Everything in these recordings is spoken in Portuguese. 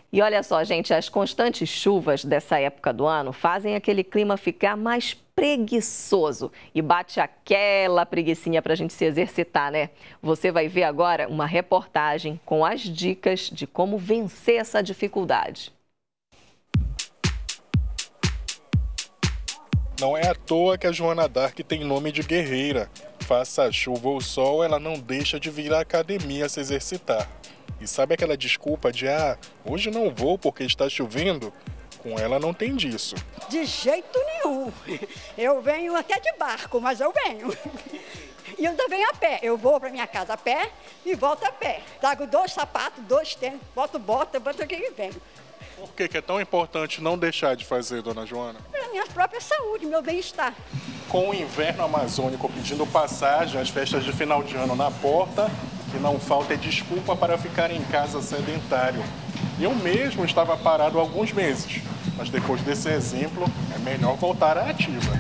E olha só, gente, as constantes chuvas dessa época do ano fazem aquele clima ficar mais preguiçoso e bate aquela preguicinha para a gente se exercitar, né? Você vai ver agora uma reportagem com as dicas de como vencer essa dificuldade. Não é à toa que a Joana Dark tem nome de guerreira. Faça chuva ou sol, ela não deixa de vir à academia se exercitar. E sabe aquela desculpa de hoje não vou porque está chovendo? Com ela não tem disso. De jeito nenhum. Eu venho até de barco, mas eu venho. E eu ainda venho a pé. Eu vou para minha casa a pé e volto a pé. Trago 2 sapatos, 2 tênis, boto bota aqui e venho. Por que é tão importante não deixar de fazer, dona Joana? Para minha própria saúde, meu bem-estar. Com o inverno amazônico pedindo passagem, as festas de final de ano na porta, o que não falta é desculpa para ficar em casa sedentário. Eu mesmo estava parado há alguns meses, mas depois desse exemplo, é melhor voltar à ativa.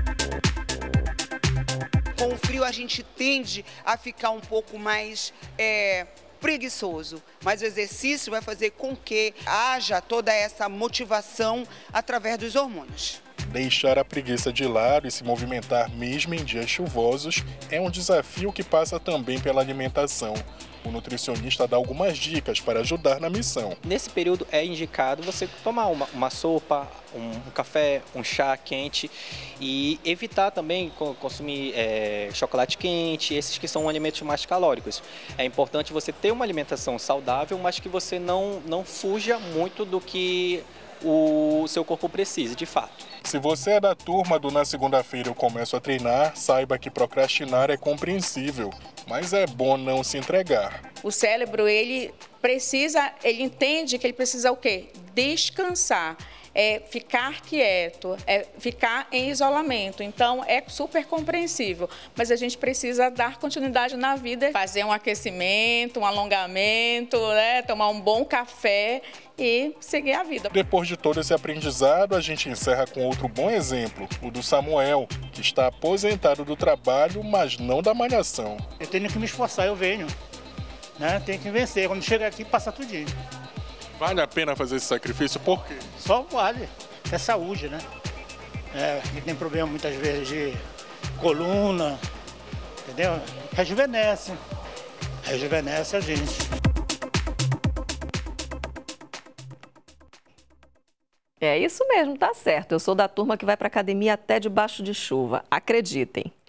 Com o frio a gente tende a ficar um pouco mais preguiçoso, mas o exercício vai fazer com que haja toda essa motivação através dos hormônios. Deixar a preguiça de lado e se movimentar mesmo em dias chuvosos é um desafio que passa também pela alimentação. O nutricionista dá algumas dicas para ajudar na missão. Nesse período é indicado você tomar uma sopa, um café, um chá quente e evitar também consumir chocolate quente, esses que são alimentos mais calóricos. É importante você ter uma alimentação saudável, mas que você não fuja muito do que o seu corpo precisa, de fato. Se você é da turma do na segunda-feira eu começo a treinar, saiba que procrastinar é compreensível, mas é bom não se entregar. O cérebro, ele entende que ele precisa o quê? Descansar. Ficar quieto, ficar em isolamento. Então, é super compreensível. Mas a gente precisa dar continuidade na vida, fazer um aquecimento, um alongamento, né? Tomar um bom café e seguir a vida. Depois de todo esse aprendizado, a gente encerra com outro bom exemplo, o do Samuel, que está aposentado do trabalho, mas não da malhação. Eu tenho que me esforçar, eu venho. Né? Tenho que vencer. Quando chega aqui, passa tudinho. Vale a pena fazer esse sacrifício? Por quê? Só vale. É saúde, né? Quem tem problema muitas vezes de coluna, entendeu? Rejuvenesce. Rejuvenesce a gente. É isso mesmo, tá certo. Eu sou da turma que vai para academia até debaixo de chuva. Acreditem.